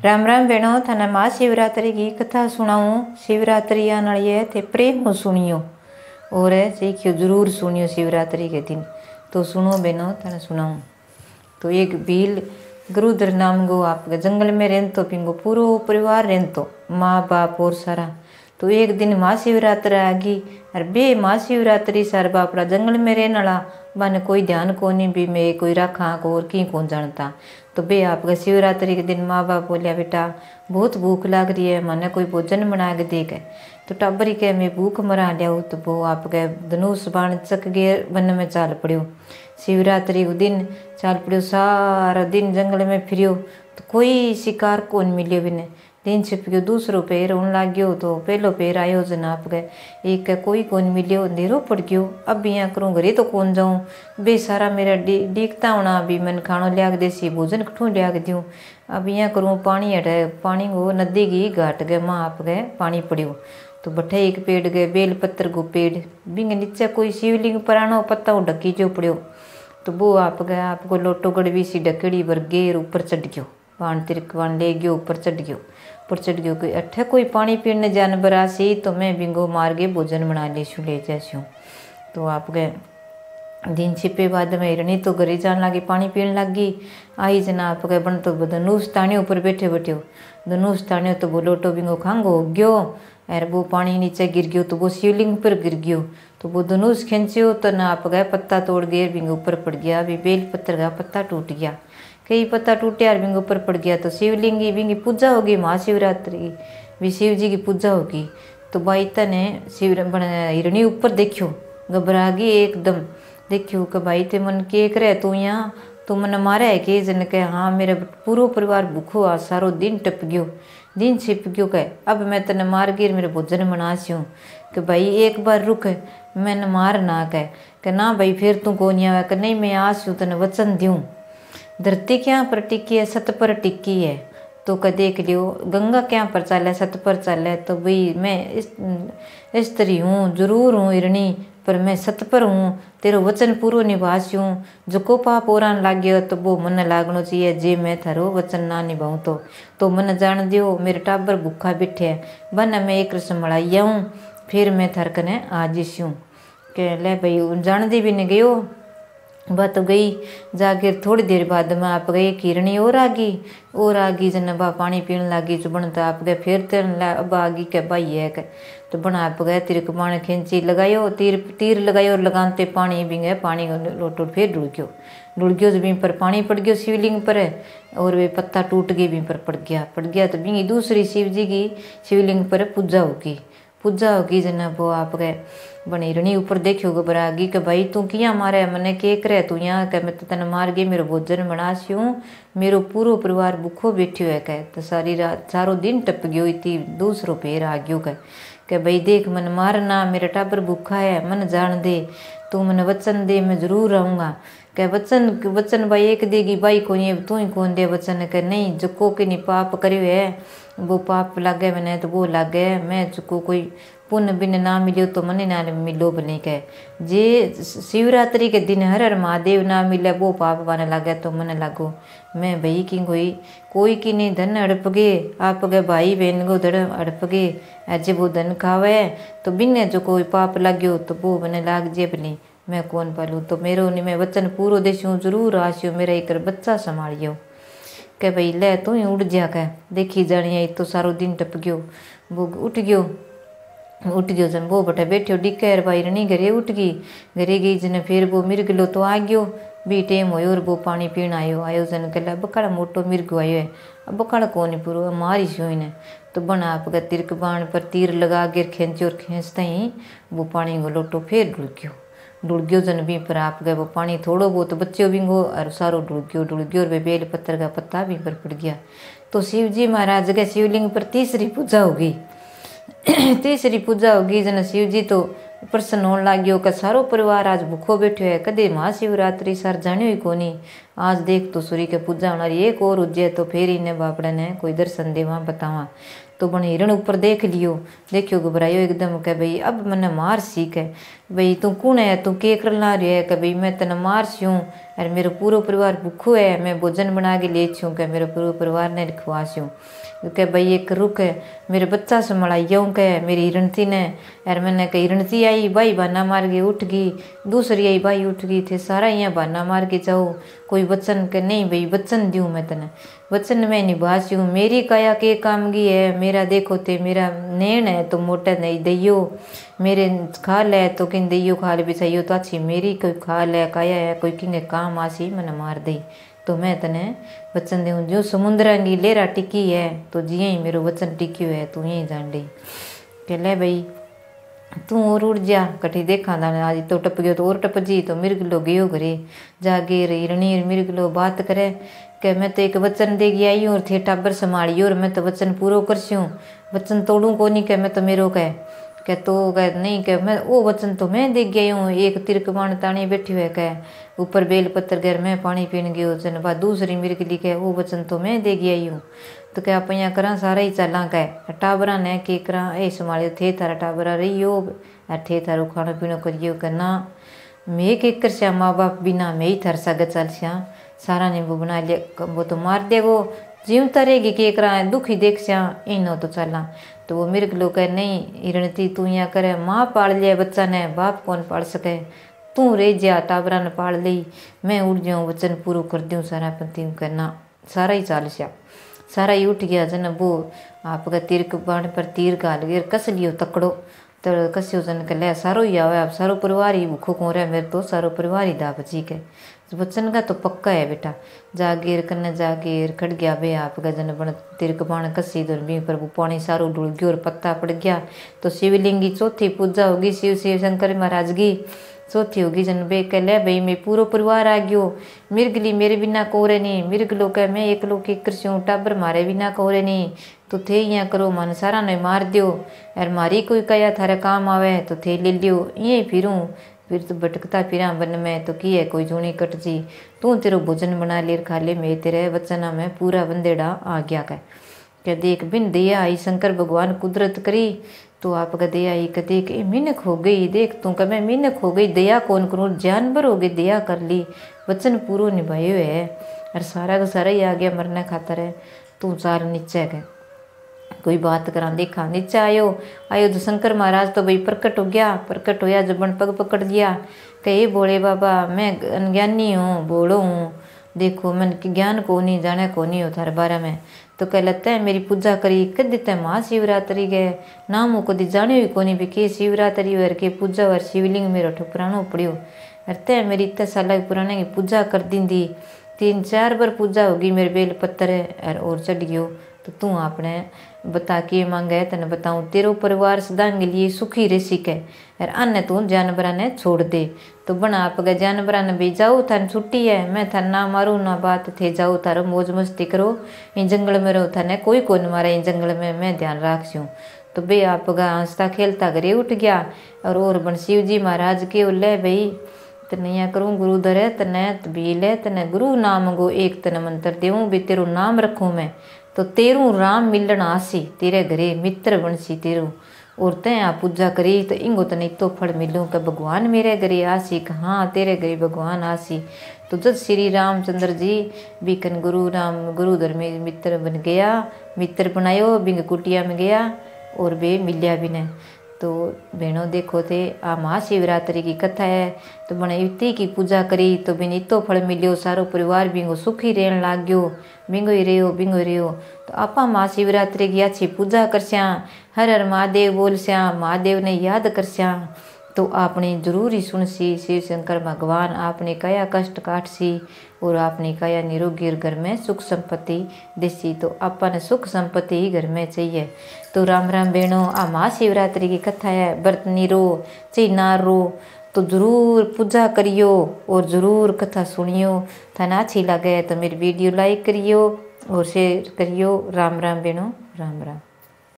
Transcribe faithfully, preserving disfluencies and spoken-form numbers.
राम राम भेणो, थाने महाशिवरात्रि की कथा सुनाऊं। शिवरात्रि आने वाली है थे प्रेम हो सुनियो और सीखियो जरूर सुनियो शिवरात्रि के दिन। तो सुनो बेनो थाने सुनाऊं। तो एक भील गुरुधर नाम गो आपके जंगल में रहन तो पिंगो पूरो परिवार रहन तो माँ बाप और सारा। तो एक दिन महाशिवरात्रि आ गई और बे महाशिवरात्रि सार बापड़ा जंगल में रहने वाला मैंने कोई ध्यान को नहीं भी मैं कोई रखा को और की कौन जानता। तो बे आपका शिवरात्रि के दिन माँ बाप बोलिया बेटा बहुत भूख लग रही है मैंने कोई भोजन बना के दे गए। तो टाबरी के मैं भूख मरा लिया। तो वो आपके धनुष बाण चक गए वन में चाल पड़ियो। शिवरात्रि को दिन चाल पड़ियो सारा दिन जंगल में फिरियो तो कोई शिकार कौन मिलियो बिने। दिन छिप गयो दूसरो पैर होने लग गयो तो पहलो पैर आयो जनाब गए एक के कोई कौन मिलियो अंधेरो पड़ गयो। अब यहाँ करूँ घरे तो कौन जाऊँ बे सारा मेरा डी डीकता होना अभी मैंने खानो लिया के देसी भोजन कठू लिया के दूँ। अब यहाँ करूँ पानी हटे पानी वो नदी की घाट गए माँ आप गए पानी पड़ियो। तो बठे एक पेड़ गए बेल पत्तर को पेड़ बिंग नीचे कोई शिवलिंग पुरानो पत्ता ढकी जो पड़ियो। तो वो आप गए आपको लोटो गड़वी सी ढकड़ी भर गेर ऊपर चढ़ गयो पान तिरक पान ले गयो ऊपर चढ़ गयो ऊपर चढ़ गयो कोई अठे कोई पानी पीने जानवर आसी तो मैं बिंगो मार के भोजन बना लेशू ले जाशू। तो आप गए दिन छिपे बाद में हिरणी तो घरे जान लगी पानी पीने लगी आई जना आप गए बन तो धनुष ताने ऊपर बैठे बैठे धनुष ताने तो वो लोटो बिंगो खांगो हो गयो और वो पानी नीचे गिर गयो तो वो शिवलिंग पर गिर गयो। तो वो धनुष खींचियो तो ना आप गए पत्ता तोड़ गए बिंगो ऊपर पड़ गया। अभी बेल पत्थर का पत्ता टूट गया कई पत्ता टूटे और बिंग ऊपर पड़ गया। तो शिवलिंग की बिंगी पूजा होगी महाशिवरात्रि की भी शिव जी की पूजा होगी। तो बाईता ने शिव हिरणी ऊपर देखियो घबरा गई एकदम देखियो कि भाई ते मन के करे तू यहाँ तो मन मारे है कि जन के हाँ मेरा पूरा परिवार भूखो आ सारो दिन टप गयो दिन छिप गयो कह अब मैं तेने मार गिर मेरे भोजन बनासी हूँ कि भाई एक बार रुक मैंने मार ना कह कि ना भाई फिर तू कौन आवे कि नहीं मैं आस हूँ तेने वचन दूँ। धरती क्या पर टिकी है सत पर टिकी है तो क देख लियो गंगा क्या पर चाले सत पर चाले। तो भाई मैं इस स्त्री हूँ जरूर हूँ हिरणी पर मैं सत पर हूँ तेरो वचन पूरो निभासी हूँ। जो को पाप ओरान लाग गयो तो वो मन लागनो चाहिए जे मैं थारो वचन ना निभाऊँ तो तो मन जान दियो मेरे टाबर भूखा बैठे है बन मैं एक संभलाई हूँ फिर मैं थार कने आ जिस्यूँ के ले भाई जान दी भी नहीं गयो। बात तो गई जाके थोड़ी देर बाद में आप गए हिरणी और आ गई और आ गई जन बा पानी पीने लगी जो बनता आप गए फिर तेन अब आ गई के भाई है के तो बना आप गए तीर को पानी खींची लगायो तीर तीर लगायो और लगाते पानी भी गए पानी लोटो फिर डुल गयो डुल गयो तो भी पर पानी पड़ गयो शिवलिंग पर और वे पत्ता टूट गई भी पर पड़ गया पड़ गया तो भी दूसरी शिव जी की शिवलिंग पर पूजा होगी पूजा होगी जना वो आप गए बनी हिरणी ऊपर देखियो घबरा गई कि भाई तू किया मारे मैंने के करे तू यहाँ कह मैं तो तेने मार गई मेरे भोजन बनासी हूँ मेरो पूरो परिवार भूखो बैठियो है कह। तो सारी रात सारो दिन टप गयो इतनी दूसरो पैर आ गयो कह कि भाई देख मन मारना मेरा टाबर भूखा है मन जान दे तू मन वचन दे मैं जरूर आऊँगा कह वचन वचन भाई एक देगी भाई को ये तू ही कौन दे वचन कह नहीं जुको के नहीं पाप करियो है वो पाप लागे मैंने तो वो लागे मैं चुको कोई पुण्य बिन ना मिलो तो मने ना मिलो बने कह जे शिवरात्रि के दिन हर हर महादेव ना मिले वो पाप बने लागे तो मने लागो मैं भाई की कोई कोई की नहीं धन हड़प गए आप गए भाई बहन को धन हड़प गए ऐसे वो धन खावे तो बिन जो कोई पाप लाग्यो तो वो मैंने लाग जे बनी मैं कौन पालूँ। तो मेरो नहीं मैं वचन पूरो देशूँ जरूर आसियो मेरा एक बच्चा संभालियो के भाई ले तू ही उठ जा कह देखी जानी तो सारो दिन टप गयो वो उठ गयो उठ गयो जन वो बटे बैठो डिकर भाई रनी घरे उठ गई घरे गई जन फिर वो मिर्ग लो तो आ गयो भी टेम हो और वो पानी पीण आयो आयो जन कहला बकाड़ा मोटो मिर्ग आयो है अब बकाड़ा कौन पूरो मारी सो इन्हें। तो बना आप तिरक बाण पर तीर लगा गिर खींची और खींचते ही वो पानी को लोटो फिर डुल गयो डुल गयो जन भी पर आप गए वो पानी थोड़ो बहुत बच्चों बिंगो और सारो डुल गयो डुल गयो और वे बेल पत्थर का पत्ता भी पर पड़ गया। तो शिव जी महाराज के शिवलिंग पर तीसरी पूजा होगी तीसरी पूजा होगी जन शिव जी तो प्रसन्न होने लग गयो का सारो परिवार आज भूखो बैठो है कदे महाशिवरात्रि सर जानियो ही कोनी आज देख तो सूर्य के पूजा होना एक और उज्जै तो फिर इन्हें बापड़ा ने कोई दर्शन देवा बतावा। तो बन हिरण ऊपर देख लियो, देखियो घबरायो एकदम कह भाई अब मैंने मार सी कह भाई तू कौन है, तू के कर ला रही है, कह भाई मैं तेने मार छूँ अरे मेरा पूरा परिवार भूखो है, मैं भोजन बना के ले छूँ कह मेरे पूरे परिवार ने खवा छूँ कह भाई एक रुक है मेरे बच्चा संभालाइयों कह मेरी हिरणती ने। यार मैंने कह हिरणती आई भाई बहाना मार के उठ गई, दूसरी आई भाई उठ गई थे सारा यहाँ बहाना मार के जाओ कोई वचन के नहीं भाई वचन दूँ मैं तेने वचन में निभासी हूँ, मेरी काया के काम की है, मेरा देखो ते मेरा नैन है तो मोटा नहीं दैयो, मेरे खाल है तो किन दैयो खाल बिछाइयो तो अच्छी मेरी कोई खाल है काया है कोई किंगे काम आसी मैंने मार दी तो मैं तने वचन दूँ जो समुद्र की लेरा टिकी है तो जिये ही मेरो वचन टिक्यो है तू यही जान ली कह ले भाई तू और उड़ जा कठी देखा था आज तो टप गयो तो और टप जी तो मिर्गलो गयो घरे जागे हिरणी मिर्गलो बात करे कि मैं तो एक वचन दे गई आई हूँ और थे टाबर संभालियो और मैं तो वचन पूरो करस्यूँ वचन तोड़ू को नहीं कह मैं तो मेरो कह कह तो कह नहीं कह मैं वो वचन तो मैं दे गई हूँ एक तिरक बाण ताणी बैठी हुए कह ऊपर बेल पत्थर घर में पानी पीन गयो जन बाद दूसरी मिर्गली कह वो वचन तो मैं दे गई आई हूँ तो क्या आप यहाँ करा सारा ही चला कह टाबरा ने के करा ए संभालियो थे थारा टाबरा रहियो थे थारो खानो पीनो करियो करना मैं के कर श्या माँ बाप बिना मैं ही थर सग चल श्या सारा ने वो बना लिया वो तो मार देगो जीवता रहेगी के करा दुखी देख श्या इनो तो चला तो वो मेरे लोग कह नहीं हिरणती तू यहाँ करे माँ पाल लिया बच्चा ने बाप कौन पाल सके तू रह जा टाबरा ने पाल ली मैं उड़ जाऊँ वचन पूरा कर दूँ सारा पंती करना सारा ही चाल श्या सारा ही उठ गया जन वो आपका तीर बाण पर तीर घाल गए कस लियो तकड़ो तो कस्यो जन के ले सारो ही आवे आप सारो परिवार ही भूखो को रहा मेरे तो सारो परिवार ही दा बची के वचन का तो पक्का है बेटा जागीर कन्ने जागीर खड़ गया बे आपका जन बन तिरक बाण कसी दो भी पर वो पानी सारो डुल गयो और पत्ता पड़ गया तो शिवलिंग की चौथी पूजा होगी शिव शिव शंकर महाराज की चौथी होगी जन बे कह ले भाई मैं पूरा परिवार आ गयो मिर्गली मेरे बिना कोरे नहीं मिर्गलो कह मैं एक लोग के कृष्ण टाबर मारे बिना कोरे नहीं तो थे यहाँ करो मन सारा ने मार दियो यार मारी कोई कया थारे काम आवे तो थे ले लियो यहीं फिरूँ फिर तो भटकता फिरा बन में तो की है कोई जूनी कट जी तू तेरो भोजन बना ले खा ले मैं तेरे वचना में पूरा बंदेड़ा आ गया कह क्या देख बिन दया आई शंकर भगवान कुदरत करी तो आपका दया आई कह देख ये मिनक हो गई देख तू कह मैं मिनक हो गई दया कौन करूँ जानवर हो गई दया कर ली वचन पूरो निभाए हुए है और सारा का सारा ही आ गया मरने खातर है तू चार नीचे गए कोई बात करा देखा नीचे आयो आयो तो शंकर महाराज तो भाई प्रकट हो गया प्रकट होया जब बन पग पकड़ दिया कहे बोले बाबा मैं अनज्ञानी हूँ बोलो हूँ देखो मन की ज्ञान को नहीं जाने को नहीं हो थारे बारे में तो कह लगता है मेरी पूजा करी कद देते महाशिवरात्रि के नाम को दी जाने भी को नहीं भी के शिवरात्रि वर के पूजा वर शिवलिंग मेरा ठुकरानो पड़ियो अरे मेरी इतने साल पुराने की पूजा कर दी थी तीन चार बार पूजा होगी मेरे बेल पत्थर और चढ़ गयो तो तू आपने बता के मांगे तेने बताऊँ तेरो परिवार सदा के लिए सुखी रह सके और अन्य तू जानवर ने छोड़ दे तो बना आप गए जानवर ने भी जाओ थान छुट्टी है मैं थान ना मारूँ ना बात थे जाओ थारो मौज मस्ती करो इन जंगल में रहो थाने कोई कौन मारे इन जंगल में मैं ध्यान राखूँ तो बे आप गा हंसता खेलता घरे उठ गया और और बन शिव जी महाराज के ले भाई तने यहाँ करूँ गुरु धरे तने तबील है तने गुरु नाम गो एक तने मंत्र देऊँ भी तेरू नाम रखूँ मैं तो तेरू राम मिलन आसी तेरे घरे मित्र बनसी तेरू और तय आप पूजा करी तो इंगो तने तो फल मिलूँ कि भगवान मेरे घरे आसी हाँ तेरे घरे भगवान आसी तो जब श्री रामचंद्र जी बीकन गुरु राम गुरु धर्मी मित्र बन गया मित्र बनायो बिंग कुटिया में गया और वे मिलिया भी ने तो बहनों देखो थे आ महाशिवरात्रि की कथा है तो बने युति की पूजा करी तो बिन इतो फल मिलियो सारो परिवार बिंगो सुखी रहन लाग गयो बिंगो ही रहो बिंगो ही रहो तो आपा महाशिवरात्रि की अच्छी पूजा करस्या हर हर महादेव बोलस्या महादेव ने याद करस्या तो आपने जरूर ही सुनसी शिव शंकर भगवान आपने कया कष्ट काटसी और आपने कया निरोगी घर में सुख संपत्ति देसी तो अपन सुख संपत्ति ही घर में चाहिए। तो राम राम बहनों आ महाशिवरात्रि की कथा है व्रत निरो चाहे ना रो तो जरूर पूजा करियो और ज़रूर कथा सुनियो। थाना अच्छी लगे तो मेरी वीडियो लाइक करियो और शेयर करियो। राम राम बहनों राम राम।